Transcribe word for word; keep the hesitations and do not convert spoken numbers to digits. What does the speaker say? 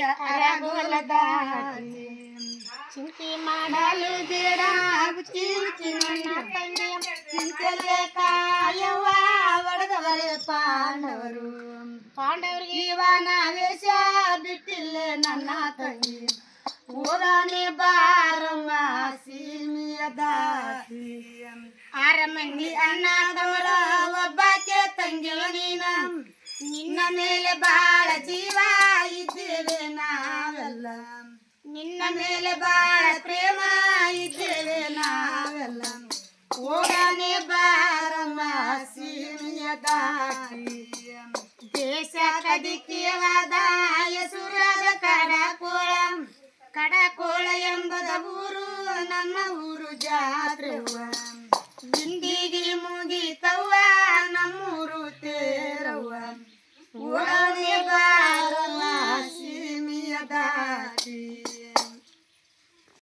ಅರಗೋಲದಾರಿ ಚಿಂತೆ ಮಾಡಲು ಬೇಡ ಚಿಂತೆಲೆ ಕಾಯವ್ವ ಒಡೆದವರೇ ಪಾಂಡವರು ಪಾಂಡವರಿಗೆ ಇವನ ವೇಷ ಬಿಟ್ಟಿಲ್ಲ ನನ್ನ ತಂಗಿ ಊರಾಣಿ ಬಾರಮ್ಮ ಸೀಮಿಯ ದಾಸಿ ಆರ ಮಂದಿ ಅಣ್ಣ ತಮ್ಮರ ಒಬ್ಬಾಕೆ ತಂಗಿಯ ನೀನ ನಿನ್ನ ಮೇಲೆ ಬಾಳ ಜೀವ ಇದ್ದೇವೆ ನಾವೆಲ್ಲ ನಿನ್ನ ಮೇಲೆ ಬಾಳ ಪ್ರೇಮ ಇದ್ದೇವೆ ನಾವೆಲ್ಲ ಊರಾಣಿ ಬಾರಮ್ಮ ಸೀಮಿಯ ದಾಸಿ ದೇಶ ಕದಿಕ್ಕಿಯವಾದ ಹೆಸುರಾದ ಕಡಕೋಳ ಕಡಕೋಳ ಎಂಬುದ ಊರು ನಮ್ಮ ಊರು ಜಾತ್ರೆವ್ವ ಇಂದಿಗೆ ಮುಗಿತವ್ವ ನಮ್ಮೂರು ತೇರವ್ವ ಊರನೇ ಬಾರವ್ವ ಸೀಮಿಯ ದಾರಿ